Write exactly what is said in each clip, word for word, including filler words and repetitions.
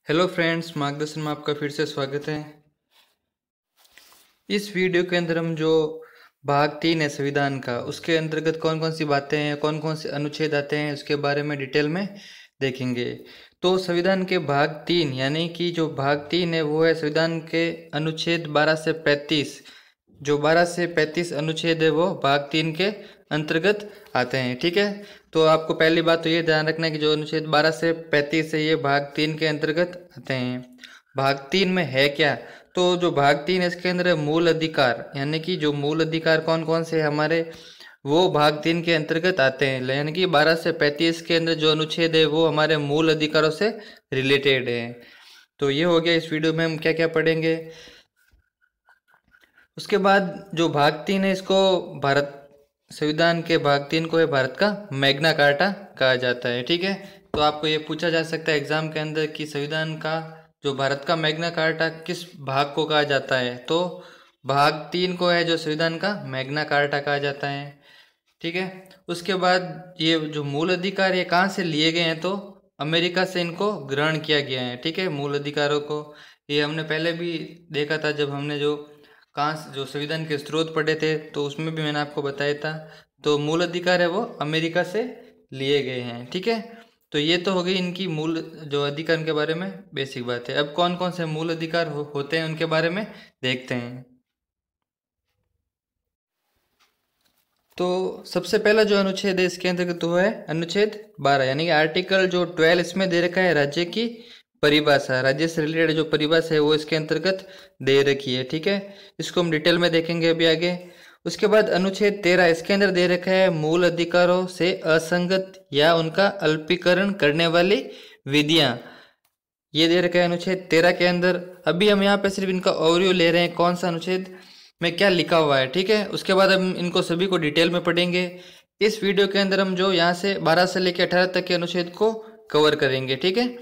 Hello friends, मार्गदर्शन में आपका फिर से स्वागत है। इस वीडियो के अंदर हम जो भाग तीन है संविधान का, उसके अंतर्गत कौन कौन सी बातें हैं, कौन कौन से अनुच्छेद आते हैं, उसके बारे में डिटेल में देखेंगे। तो संविधान के भाग तीन यानी कि जो भाग तीन है वो है संविधान के अनुच्छेद बारह से पैंतीस। जो बारह से पैंतीस अनुच्छेद है वो भाग तीन के अंतर्गत आते हैं। ठीक है, तो आपको पहली बात तो ये ध्यान रखना है कि जो अनुच्छेद बारह से पैंतीस है ये भाग तीन के अंतर्गत आते हैं। भाग तीन में है क्या? तो जो भाग तीन है इसके अंदर है मूल अधिकार, यानी कि जो मूल अधिकार कौन कौन से हमारे, वो भाग तीन के अंतर्गत आते हैं। यानी कि बारह से पैंतीस के अंदर जो अनुच्छेद है वो हमारे मूल अधिकारों से रिलेटेड है। तो ये हो गया। इस वीडियो में हम क्या क्या पढ़ेंगे। उसके बाद जो भाग तीन है इसको भारत संविधान के भाग तीन को है भारत का मैग्ना कार्टा कहा जाता है। ठीक है, तो आपको ये पूछा जा सकता है एग्जाम के अंदर कि संविधान का जो भारत का मैग्ना कार्टा किस भाग को कहा जाता है। तो भाग तीन को है जो संविधान का मैग्ना कार्टा कहा जाता है। ठीक है, उसके बाद ये जो मूल अधिकार ये कहाँ से लिए गए हैं, तो अमेरिका से इनको ग्रहण किया गया है। ठीक है, मूल अधिकारों को ये हमने पहले भी देखा था जब हमने जो कहाँ जो संविधान के स्रोत पढ़े थे, तो उसमें भी मैंने आपको बताया था। तो मूल अधिकार है वो अमेरिका से लिए गए हैं। ठीक है, तो ये तो हो गई इनकी मूल जो अधिकार के बारे में बेसिक बात है। अब कौन कौन से मूल अधिकार हो, होते हैं उनके बारे में देखते हैं। तो सबसे पहला जो अनुच्छेद है इसके अंतर्गत वो है अनुच्छेद बारह, यानी कि आर्टिकल जो ट्वेल्व इसमें दे रखा है राज्य की परिभाषा, राज्य से रिलेटेड जो परिभाषा है वो इसके अंतर्गत दे रखी है। ठीक है, इसको हम डिटेल में देखेंगे अभी आगे। उसके बाद अनुच्छेद तेरह इसके अंदर दे रखा है मूल अधिकारों से असंगत या उनका अल्पीकरण करने वाली विधियां, ये दे रखा है अनुच्छेद तेरह के अंदर। अभी हम यहाँ पे सिर्फ इनका ओवरव्यू ले रहे हैं, कौन सा अनुच्छेद में क्या लिखा हुआ है। ठीक है, उसके बाद हम इनको सभी को डिटेल में पढ़ेंगे। इस वीडियो के अंदर हम जो यहाँ से बारह से लेकर अठारह तक के अनुच्छेद को कवर करेंगे। ठीक है,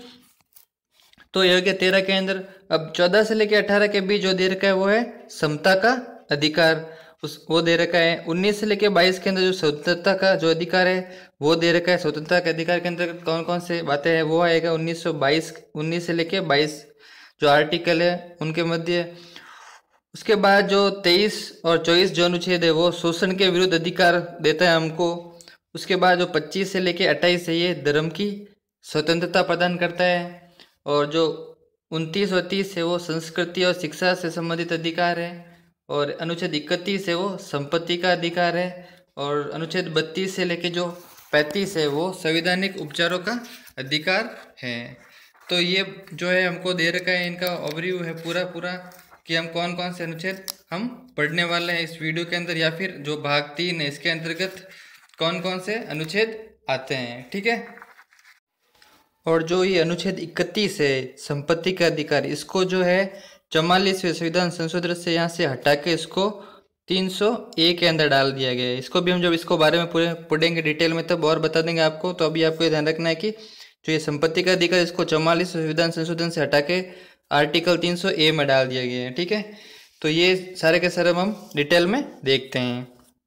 तो यह हो गया तेरह के अंदर। अब चौदह से लेकर अठारह के बीच जो दे रखा है वो है समता का अधिकार, उस वो दे रखा है। उन्नीस से लेकर बाईस के अंदर जो स्वतंत्रता का जो अधिकार है वो दे रखा है। स्वतंत्रता के अधिकार के अंदर कौन कौन से बातें हैं वो आएगा उन्नीस सौ बाईस उन्नीस से लेकर बाईस जो आर्टिकल है उनके मध्य। उसके बाद जो तेईस और चौबीस जो अनुच्छेद है वो शोषण के विरुद्ध अधिकार देता है हमको। उसके बाद जो पच्चीस से लेकर अट्ठाईस है ये धर्म की स्वतंत्रता प्रदान करता है। और जो उनतीस और तीस है वो संस्कृति और शिक्षा से संबंधित अधिकार है। और अनुच्छेद इकतीस है वो संपत्ति का अधिकार है। और अनुच्छेद बत्तीस से लेके जो पैंतीस है वो संवैधानिक उपचारों का अधिकार है। तो ये जो है हमको दे रखा है, इनका ओवरव्यू है पूरा पूरा कि हम कौन कौन से अनुच्छेद हम पढ़ने वाले हैं इस वीडियो के अंदर, या फिर जो भाग तीन है इसके अंतर्गत कौन कौन से अनुच्छेद आते हैं। ठीक है, और जो ये अनुच्छेद इकतीस है संपत्ति का अधिकार, इसको जो है चौवालीसवें संविधान संशोधन से यहाँ से हटा के इसको तीन सौ एक के अंदर डाल दिया गया है। इसको भी हम जब इसको बारे में पूरे पढ़ेंगे डिटेल में तब और बता देंगे आपको। तो अभी आपको ये ध्यान रखना है कि जो ये संपत्ति का अधिकार इसको चौवालीसवें संविधान संशोधन से हटा के आर्टिकल तीन सौ ए में डाल दिया गया है। ठीक है, तो ये सारे के सारे हम डिटेल में देखते हैं।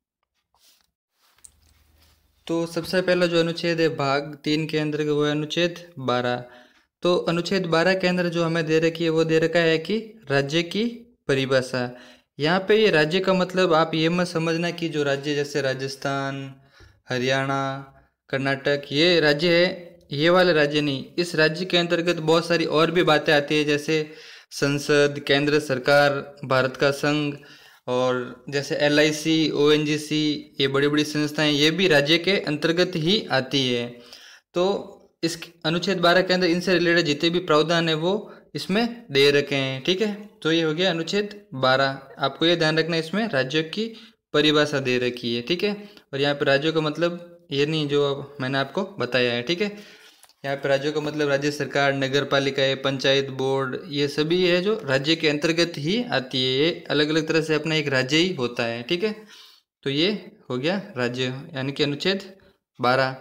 तो सबसे पहला जो अनुच्छेद है भाग तीन के अंदर वो है अनुच्छेद बारह। तो अनुच्छेद बारह के अंदर जो हमें दे रखी है वो दे रखा है कि राज्य की परिभाषा। यहाँ पे ये राज्य का मतलब आप ये मत समझना कि जो राज्य जैसे राजस्थान, हरियाणा, कर्नाटक ये राज्य है, ये वाले राज्य नहीं। इस राज्य के अंतर्गत बहुत सारी और भी बातें आती है, जैसे संसद, केंद्र सरकार, भारत का संघ, और जैसे L I C, O N G सी, ये बड़ी बड़ी संस्थाएं ये भी राज्य के अंतर्गत ही आती है। तो इस अनुच्छेद बारह के अंदर इनसे रिलेटेड जितने भी प्रावधान है वो इसमें दे रखे हैं। ठीक है, तो ये हो गया अनुच्छेद बारह। आपको ये ध्यान रखना है इसमें राज्यों की परिभाषा दे रखी है। ठीक है, और यहाँ पे राज्यों का मतलब ये नहीं जो अब मैंने आपको बताया है। ठीक है, यहाँ पे राज्यों का मतलब राज्य सरकार, नगर पालिकाएं, पंचायत बोर्ड, ये सभी है जो राज्य के अंतर्गत ही आती है। ये अलग अलग तरह से अपना एक राज्य ही होता है। ठीक है, तो ये हो गया राज्य यानी कि अनुच्छेद बारह।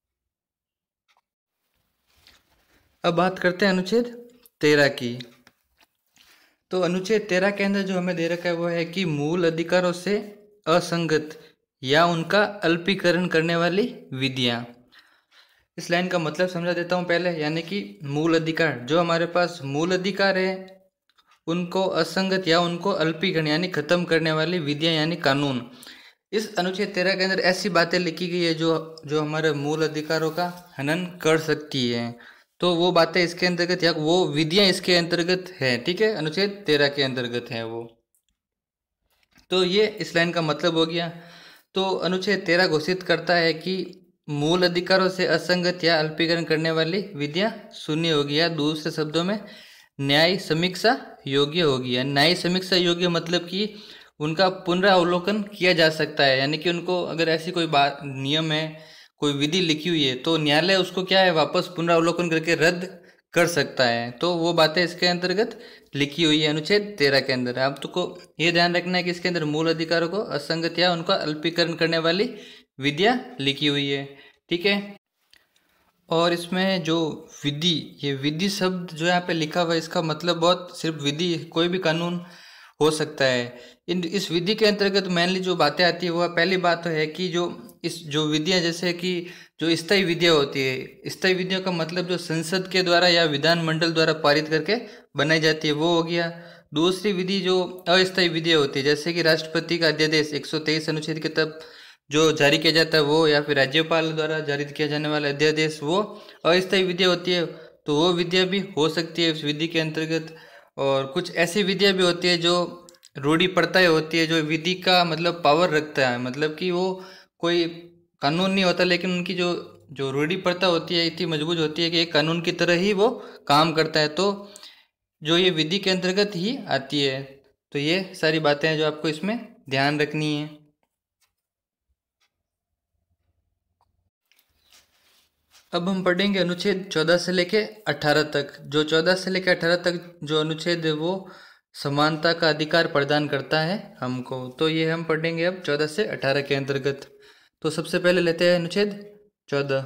अब बात करते हैं अनुच्छेद तेरह की। तो अनुच्छेद तेरह के अंदर जो हमें दे रखा है वो है कि मूल अधिकारों से असंगत या उनका अल्पीकरण करने वाली विधियां। इस लाइन का मतलब समझा देता हूँ पहले, यानी कि मूल अधिकार, जो हमारे पास मूल अधिकार है उनको असंगत या उनको अल्पीकरण यानी खत्म करने वाली विधियां यानी कानून। इस अनुच्छेद तेरह के अंदर ऐसी बातें लिखी गई है जो जो हमारे मूल अधिकारों का हनन कर सकती है। तो वो बातें इसके अंतर्गत या वो विधियां इसके अंतर्गत है, ठीक है, अनुच्छेद तेरह के अंतर्गत है वो। तो ये इस लाइन का मतलब हो गया। तो अनुच्छेद तेरह घोषित करता है कि मूल अधिकारों से असंगत या अल्पीकरण करने वाली विधियां शून्य होगी, या दूसरे शब्दों में न्याय समीक्षा योग्य होगी। या न्याय समीक्षा योग्य मतलब कि उनका पुनरावलोकन किया जा सकता है, यानी कि उनको अगर ऐसी कोई बात नियम है, कोई विधि लिखी हुई है, तो न्यायालय उसको क्या है वापस पुनरावलोकन करके रद्द कर सकता है। तो वो बातें इसके अंतर्गत लिखी हुई है अनुच्छेद तेरह के अंदर। आप तुमको ये ध्यान रखना है कि इसके अंदर मूल अधिकारों को असंगत या उनका अल्पीकरण करने वाली विधियां लिखी हुई है, ठीक है। और इसमें जो विधि, ये विधि शब्द जो यहाँ पे लिखा हुआ है इसका मतलब बहुत सिर्फ विधि, कोई भी कानून हो सकता है। इन इस विधि के अंतर्गत मेनली जो बातें आती है वो पहली बात तो है कि जो इस जो विधियां, जैसे कि जो स्थायी विधियां होती है, स्थायी विधियों का मतलब जो संसद के द्वारा या विधानमंडल द्वारा पारित करके बनाई जाती है वो हो गया। दूसरी विधि जो अस्थायी विधियां होती है, जैसे कि राष्ट्रपति का अध्यादेश एक सौ तेईस अनुच्छेद के तहत जो जारी किया जाता है वो, या फिर राज्यपाल द्वारा जारी किया जाने वाला अध्यादेश, वो अस्थायी विधिया होती है। तो वो विधियां भी हो सकती है इस विधि के अंतर्गत। और कुछ ऐसी विधियां भी होती है जो रूढ़ी प्रथाएं होती है, जो विधि का मतलब पावर रखता है, मतलब कि वो कोई कानून नहीं होता, लेकिन उनकी जो जो रूढ़ी प्रथा होती है इतनी मजबूत होती है कि एक कानून की तरह ही वो काम करता है। तो जो ये विधि के अंतर्गत ही आती है। तो ये सारी बातें हैं जो आपको इसमें ध्यान रखनी है। अब हम पढ़ेंगे अनुच्छेद चौदह से लेके अठारह तक। जो चौदह से लेके अठारह तक जो अनुच्छेद है वो समानता का अधिकार प्रदान करता है हमको। तो ये हम पढ़ेंगे अब चौदह से अठारह के अंतर्गत। तो सबसे पहले लेते हैं अनुच्छेद चौदह।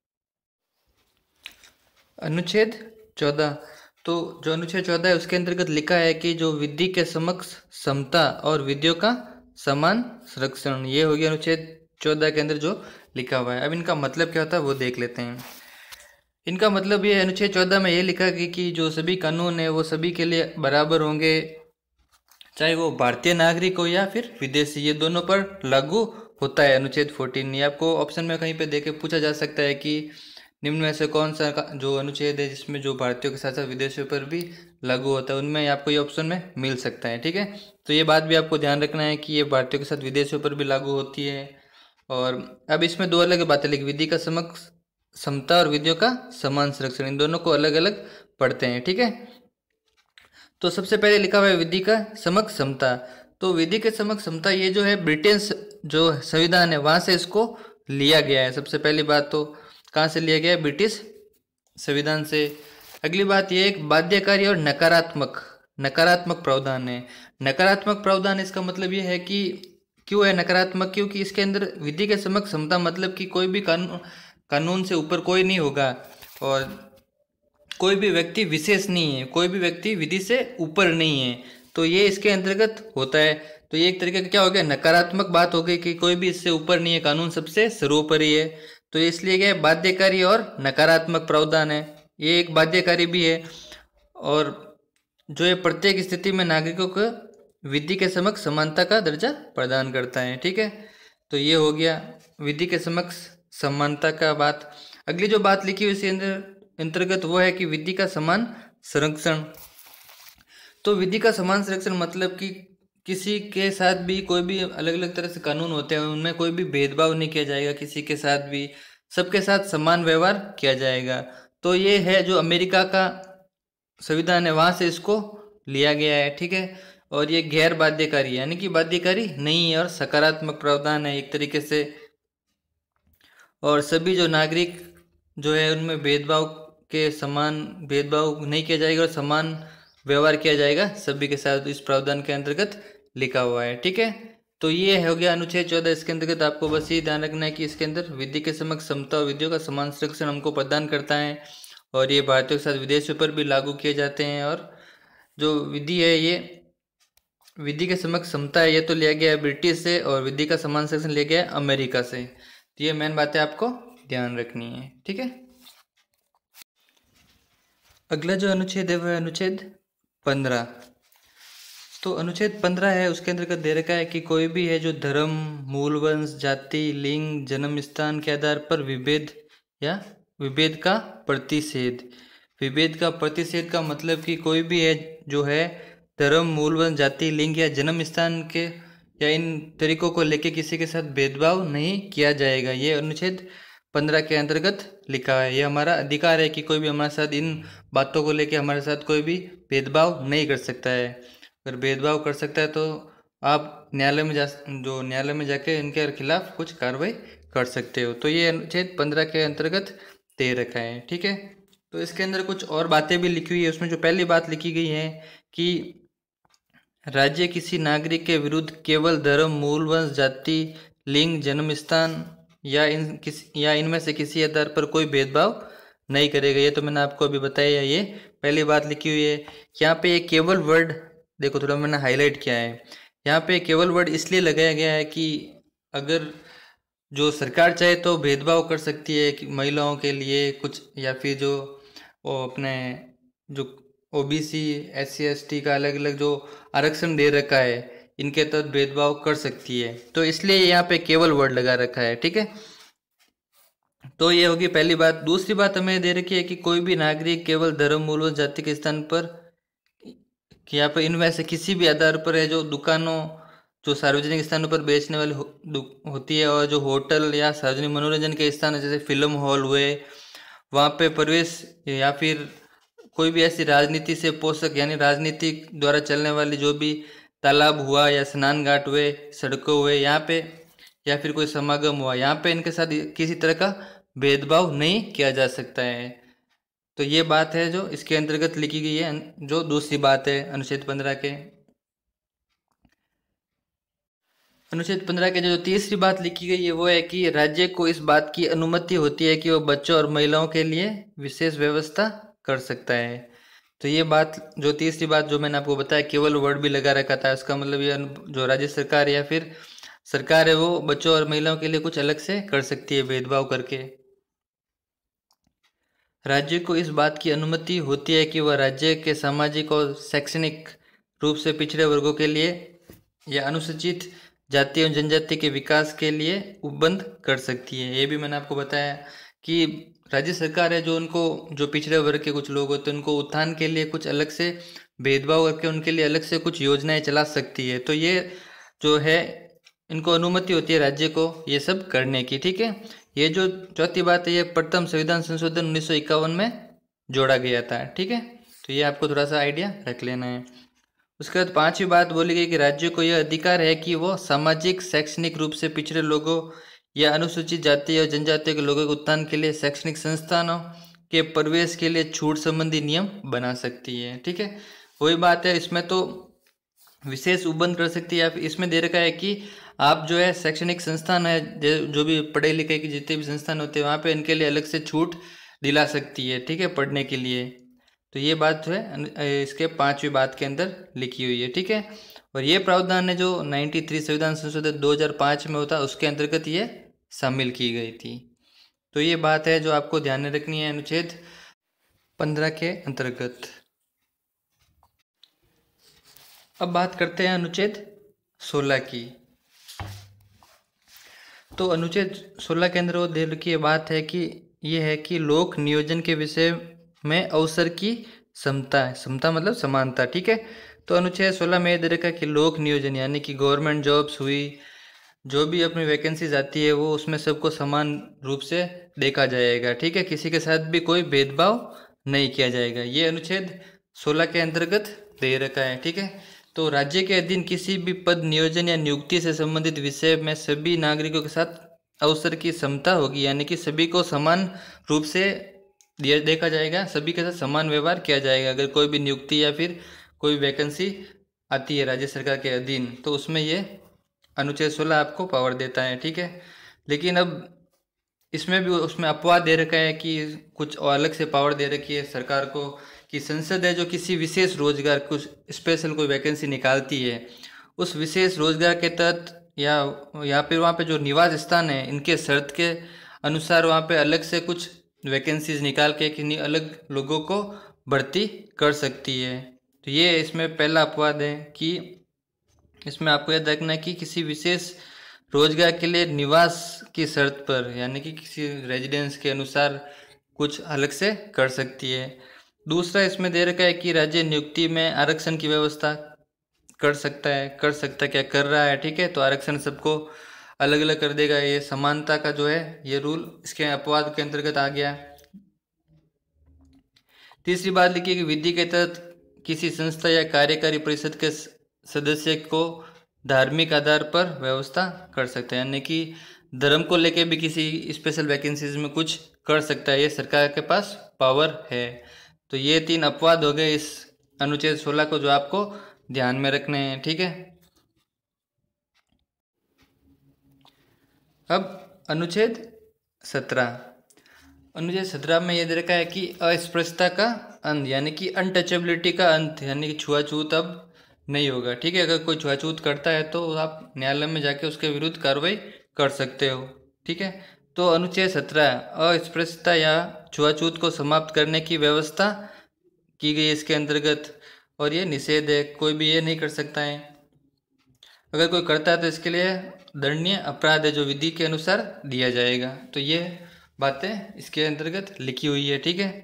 अनुच्छेद चौदह, तो जो अनुच्छेद चौदह है उसके अंतर्गत लिखा है कि जो विधि के समक्ष समता और विधियों का समान संरक्षण, ये हो गया अनुच्छेद चौदह के अंदर जो लिखा हुआ है। अब इनका मतलब क्या होता है वो देख लेते हैं। इनका मतलब ये अनुच्छेद चौदह में ये लिखा गया कि जो सभी कानून है वो सभी के लिए बराबर होंगे, चाहे वो भारतीय नागरिक हो या फिर विदेशी, ये दोनों पर लागू होता है अनुच्छेद फोर्टीन। ये आपको ऑप्शन में कहीं पे देके पूछा जा सकता है कि निम्न में से कौन सा जो अनुच्छेद है जिसमें जो भारतीयों के साथ साथ विदेशियों पर भी लागू होता है, उनमें आपको ये ऑप्शन में मिल सकता है, ठीक है। तो ये बात भी आपको ध्यान रखना है कि ये भारतीयों के साथ विदेशियों पर भी लागू होती है। और अब इसमें दो अलग बातें लिखी, विधि का समक्ष समता और विधियों का समान संरक्षण, इन दोनों को अलग अलग पढ़ते हैं, ठीक है। तो सबसे पहले लिखा हुआ है विधि का समक्ष समता। तो विधि के समक्ष समता ये जो है ब्रिटेन जो संविधान है वहां से इसको लिया गया है। सबसे पहली बात तो कहाँ से लिया गया है, ब्रिटिश संविधान से। अगली बात ये एक बाध्यकारी और नकारात्मक नकारात्मक प्रावधान है। नकारात्मक प्रावधान इसका मतलब ये है कि क्यों है नकारात्मक, क्योंकि इसके अंदर विधि के समक्ष समता मतलब कि कोई भी कानून कानून से ऊपर कोई नहीं होगा और कोई भी व्यक्ति विशेष नहीं है, कोई भी व्यक्ति विधि से ऊपर नहीं है। तो ये इसके अंतर्गत होता है। तो ये एक तरीके का क्या हो गया, नकारात्मक बात हो गई कि कोई भी इससे ऊपर नहीं है, कानून सबसे सर्वोपरि है। तो इसलिए क्या बाध्यकारी और नकारात्मक प्रावधान है, ये एक बाध्यकारी भी है और जो ये प्रत्येक स्थिति में नागरिकों को विधि के समक्ष समानता का दर्जा प्रदान करता है, ठीक है। तो ये हो गया विधि के समक्ष समानता का बात। अगली जो बात लिखी हुई इसके अंदर अंतर्गत वो है कि विधि का समान संरक्षण। तो विधि का समान संरक्षण मतलब कि किसी के साथ भी कोई भी अलग अलग तरह से कानून होते हैं, उनमें कोई भी भेदभाव नहीं किया जाएगा, किसी के साथ भी सबके साथ समान व्यवहार किया जाएगा। तो ये है जो अमेरिका का संविधान है वहां से इसको लिया गया है, ठीक है। और ये गैर बाध्यकारी यानी कि बाध्यकारी नहीं है और सकारात्मक प्रावधान है एक तरीके से। और सभी जो नागरिक जो है उनमें भेदभाव के समान भेदभाव नहीं किया जाएगा और समान व्यवहार किया जाएगा सभी के साथ, इस प्रावधान के अंतर्गत लिखा हुआ है, ठीक है। तो ये हो गया अनुच्छेद चौदह। इसके अंतर्गत आपको बस ये ध्यान रखना है कि इसके अंदर विधि के समक्ष समता और विधियों का समान संरक्षण हमको प्रदान करता है और ये भारतीयों के साथ विदेशों पर भी लागू किए जाते हैं। और जो विधि है ये विधि के समक्ष समता है ये तो लिया गया है ब्रिटिश से और विधि का समान संरक्षण लिया गया है अमेरिका से। तो ये मेन बातें आपको ध्यान रखनी है। ठीक है, अगला जो अनुच्छेद है वह अनुच्छेद पंद्रह। तो अनुच्छेद पंद्रह है, उसके अंतर्गत दे रखा है कि कोई भी है जो धर्म, मूल वंश, जाति, लिंग, जन्म स्थान के आधार पर विभेद या विभेद का प्रतिषेध। विभेद का प्रतिषेध का मतलब कि कोई भी है जो है धर्म, मूल वंश, जाति, लिंग या जन्म स्थान के या इन तरीकों को लेके किसी के साथ भेदभाव नहीं किया जाएगा। ये अनुच्छेद पंद्रह के अंतर्गत लिखा है। ये हमारा अधिकार है कि कोई भी हमारे साथ इन बातों को लेके हमारे साथ कोई भी भेदभाव नहीं कर सकता है। अगर भेदभाव कर सकता है तो आप न्यायालय में जा जो न्यायालय में जाके इनके खिलाफ कुछ कार्रवाई कर सकते हो। तो ये अनुच्छेद पंद्रह के अंतर्गत दे रखा है। ठीक है, तो इसके अंदर कुछ और बातें भी लिखी हुई है। उसमें जो पहली बात लिखी गई है कि राज्य किसी नागरिक के विरुद्ध केवल धर्म, मूल वंश, जाति, लिंग, जन्म स्थान या इन किस या इनमें से किसी आधार पर कोई भेदभाव नहीं करेगा। ये तो मैंने आपको अभी बताया, ये पहली बात लिखी हुई है। यहाँ पे ये केवल वर्ड देखो, थोड़ा मैंने हाईलाइट किया है। यहाँ पे केवल वर्ड इसलिए लगाया गया है कि अगर जो सरकार चाहे तो भेदभाव कर सकती है कि महिलाओं के लिए कुछ, या फिर जो वो अपने जो OBC, S C, S T का अलग अलग जो आरक्षण दे रखा है, इनके तहत भेदभाव कर सकती है। तो इसलिए यहाँ पे केवल वर्ड लगा रखा है। ठीक है, तो ये होगी पहली बात। दूसरी बात हमें दे रखी है कि कोई भी नागरिक केवल धर्म, मूल वंश, जाति के स्थान पर कि यहाँ पर इनमें से किसी भी आधार पर है जो दुकानों जो सार्वजनिक स्थानों पर बेचने वाली हो, होती है और जो होटल या सार्वजनिक मनोरंजन के स्थान है जैसे फिल्म हॉल हुए, वहाँ पे प्रवेश, या फिर कोई भी ऐसी राजनीति से पोषक यानी राजनीति द्वारा चलने वाली जो भी तालाब हुआ या स्नान घाट हुए, सड़कों हुए, यहाँ पे या फिर कोई समागम हुआ, यहाँ पे इनके साथ किसी तरह का भेदभाव नहीं किया जा सकता है। तो ये बात है जो इसके अंतर्गत लिखी गई है, जो दूसरी बात है अनुच्छेद पंद्रह के। अनुच्छेद पंद्रह के जो तीसरी बात लिखी गई है वो है कि राज्य को इस बात की अनुमति होती है कि वो बच्चों और महिलाओं के लिए विशेष व्यवस्था कर सकता है। तो ये बात जो तीसरी बात जो मैंने आपको बताया, केवल वर्ड भी लगा रखा था, इसका मतलब ये जो राज्य सरकार या फिर सरकार है वो बच्चों और महिलाओं के लिए कुछ अलग से कर सकती है भेदभाव करके। राज्य को इस बात की अनुमति होती है कि वह राज्य के सामाजिक और शैक्षणिक रूप से पिछड़े वर्गों के लिए या अनुसूचित जाति और जनजाति के विकास के लिए उपबंध कर सकती है। ये भी मैंने आपको बताया कि राज्य सरकार है जो उनको जो पिछड़े वर्ग के कुछ लोग होते हैं उनको उत्थान के लिए कुछ अलग से भेदभाव करके उनके लिए अलग से कुछ योजनाएं चला सकती है। तो ये जो है इनको अनुमति होती है राज्य को ये सब करने की। ठीक है, ये जो चौथी बात है ये प्रथम संविधान संशोधन उन्नीस सौ इक्यावन में जोड़ा गया था। ठीक है, तो ये आपको थोड़ा सा आइडिया रख लेना है। उसके बाद पांचवी बात बोली गई कि राज्य को यह अधिकार है कि वो सामाजिक शैक्षणिक रूप से पिछड़े लोगों या अनुसूचित जाति और जनजाति के लोगों के उत्थान के लिए शैक्षणिक संस्थानों के प्रवेश के लिए छूट संबंधी नियम बना सकती है। ठीक है, वही बात है, इसमें तो विशेष उपबंध कर सकती है। इसमें दे रखा है कि आप जो है शैक्षणिक संस्थान है जो भी पढ़े लिखे के जितने भी संस्थान होते हैं वहाँ पे इनके लिए अलग से छूट दिला सकती है। ठीक है, पढ़ने के लिए। तो ये बात जो है इसके पांचवी बात के अंदर लिखी हुई है। ठीक है, और ये प्रावधान है जो तिरानवे संविधान संशोधन दो हज़ार पाँच में होता उसके अंतर्गत ये शामिल की गई थी। तो ये बात है जो आपको ध्यान में रखनी है अनुच्छेद पंद्रह के अंतर्गत। अब बात करते हैं अनुच्छेद सोलह की। तो अनुच्छेद सोलह के अंदर वो दे रखी बात है कि ये है कि लोक नियोजन के विषय में अवसर की समता है। समता मतलब समानता। ठीक है, तो अनुच्छेद सोलह में दे रखा है कि लोक नियोजन यानी कि गवर्नमेंट जॉब्स हुई, जो भी अपनी वैकेंसीज आती है वो उसमें सबको समान रूप से देखा जाएगा। ठीक है, किसी के साथ भी कोई भेदभाव नहीं किया जाएगा। ये अनुच्छेद सोलह के अंतर्गत दे रखा है। ठीक है, तो राज्य के अधीन किसी भी पद, नियोजन या नियुक्ति से संबंधित विषय में सभी नागरिकों के साथ अवसर की समता होगी, यानी कि सभी को समान रूप से दिया देखा जाएगा, सभी के साथ समान व्यवहार किया जाएगा। अगर कोई भी नियुक्ति या फिर कोई वैकेंसी आती है राज्य सरकार के अधीन तो उसमें ये अनुच्छेद सोलह आपको पावर देता है। ठीक है, लेकिन अब इसमें भी उसमें अपवाद दे रखा है कि कुछ और अलग से पावर दे रखी है सरकार को कि संसद है जो किसी विशेष रोजगार कुछ स्पेशल कोई वैकेंसी निकालती है, उस विशेष रोजगार के तहत या या फिर वहाँ पे जो निवास स्थान है इनके शर्त के अनुसार वहाँ पे अलग से कुछ वैकेंसीज निकाल के किन्हीं अलग लोगों को भर्ती कर सकती है। तो ये इसमें पहला अपवाद है कि इसमें आपको याद रखना है कि किसी विशेष रोजगार के लिए निवास की शर्त पर, यानी कि किसी रेजिडेंस के अनुसार कुछ अलग से कर सकती है। दूसरा इसमें दे रखा है कि राज्य नियुक्ति में आरक्षण की व्यवस्था कर सकता है कर सकता है क्या कर रहा है, ठीक है। तो आरक्षण सबको अलग अलग कर देगा। ये समानता का जो है ये रूल इसके अपवाद के अंतर्गत आ गया। तीसरी बात लिखी कि विधि के तहत किसी संस्था या कार्यकारी परिषद के सदस्य को धार्मिक आधार पर व्यवस्था कर सकते हैं, यानी कि धर्म को लेके भी किसी स्पेशल वैकेंसीज में कुछ कर सकता है, ये सरकार के पास पावर है। तो ये तीन अपवाद हो गए इस अनुच्छेद सोलह को जो आपको ध्यान में रखने हैं, ठीक है। अब अनुच्छेद सत्रह अनुच्छेद सत्रह में यह दे रखा है कि अस्पृश्यता का अंत, यानी कि अनटचेबिलिटी का अंत, यानी कि छुआछूत अब नहीं होगा, ठीक है। अगर कोई छुआछूत करता है तो आप न्यायालय में जाके उसके विरुद्ध कार्रवाई कर सकते हो, ठीक है। तो अनुच्छेद सत्रह अस्पृश्यता या छुआछूत को समाप्त करने की व्यवस्था की गई इसके अंतर्गत, और ये निषेध है, कोई भी ये नहीं कर सकता है। अगर कोई करता है तो इसके लिए दंडनीय अपराध है जो विधि के अनुसार दिया जाएगा। तो ये बातें इसके अंतर्गत लिखी हुई है, ठीक है।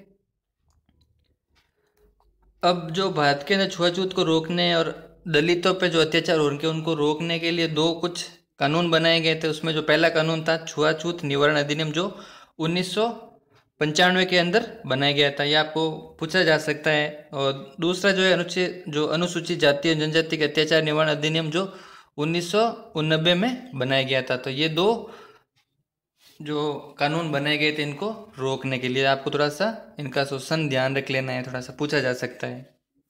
अब जो भारत के अंदर छुआछूत को रोकने और दलितों पे जो अत्याचार हो रहे उनको रोकने के लिए दो कुछ कानून बनाए गए थे। उसमें जो पहला कानून था छुआछूत निवारण अधिनियम, जो उन्नीस सौ पंचानवे के अंदर बनाया गया था, यह आपको पूछा जा सकता है। और दूसरा जो है अनुच्छेद जो अनुसूचित जाति और जनजाति के अत्याचार निवारण अधिनियम, जो उन्नीस सौ उन्नबे में बनाया गया था। तो ये दो जो कानून बनाए गए थे इनको रोकने के लिए, आपको थोड़ा सा इनका शोषण ध्यान रख लेना है, थोड़ा सा पूछा जा सकता है।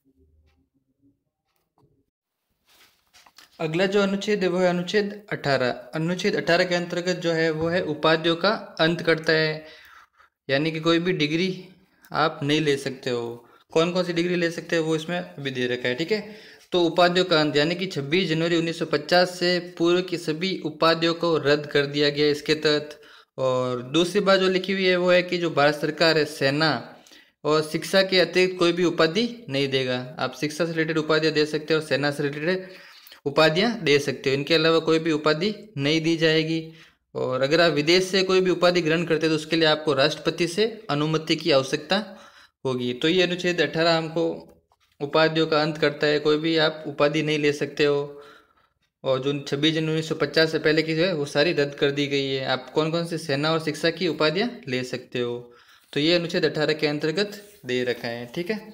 अगला जो अनुच्छेद है वो है अनुच्छेद अठारह। अनुच्छेद अठारह के अंतर्गत जो है वो है उपाधियों का अंत करता है, यानी कि कोई भी डिग्री आप नहीं ले सकते हो। कौन कौन सी डिग्री ले सकते हो वो इसमें अभी दे रखा है, ठीक है। तो उपाधियों का अंत, यानी कि छब्बीस जनवरी उन्नीस सौ पचास से पूर्व की सभी उपाधियों को रद्द कर दिया गया इसके तहत। और दूसरी बात जो लिखी हुई है वो है कि जो भारत सरकार है सेना और शिक्षा के अतिरिक्त कोई भी उपाधि नहीं देगा। आप शिक्षा से रिलेटेड उपाधियाँ दे सकते हो और सेना से रिलेटेड उपाधियाँ दे सकते हो, इनके अलावा कोई भी उपाधि नहीं दी जाएगी। और अगर आप विदेश से कोई भी उपाधि ग्रहण करते हैं तो उसके लिए आपको राष्ट्रपति से अनुमति की आवश्यकता होगी। तो ये अनुच्छेद अठारह हमको उपाधियों का अंत करता है, कोई भी आप उपाधि नहीं ले सकते हो। और जो छब्बीस जनवरी उन्नीस सौ पचास से पहले की जो है वो सारी रद्द कर दी गई है। आप कौन कौन से सेना और शिक्षा की उपाधियाँ ले सकते हो, तो ये अनुच्छेद अठारह के अंतर्गत दे रखा है, ठीक है।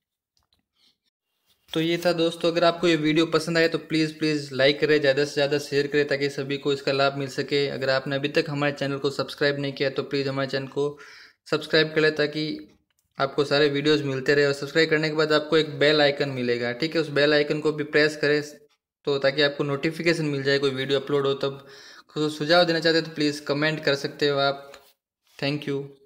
तो ये था दोस्तों, अगर आपको ये वीडियो पसंद आए तो प्लीज़ प्लीज़ लाइक करें, ज़्यादा से ज़्यादा शेयर करें ताकि सभी को इसका लाभ मिल सके। अगर आपने अभी तक हमारे चैनल को सब्सक्राइब नहीं किया तो प्लीज़ हमारे चैनल को सब्सक्राइब कर लें ताकि आपको सारे वीडियोस मिलते रहे। और सब्सक्राइब करने के बाद आपको एक बेल आइकन मिलेगा, ठीक है। उस बेल आइकन को भी प्रेस करें तो ताकि आपको नोटिफिकेशन मिल जाए कोई वीडियो अपलोड हो तब। सुझाव देना चाहते हो तो प्लीज़ कमेंट कर सकते हो आप। Thank you.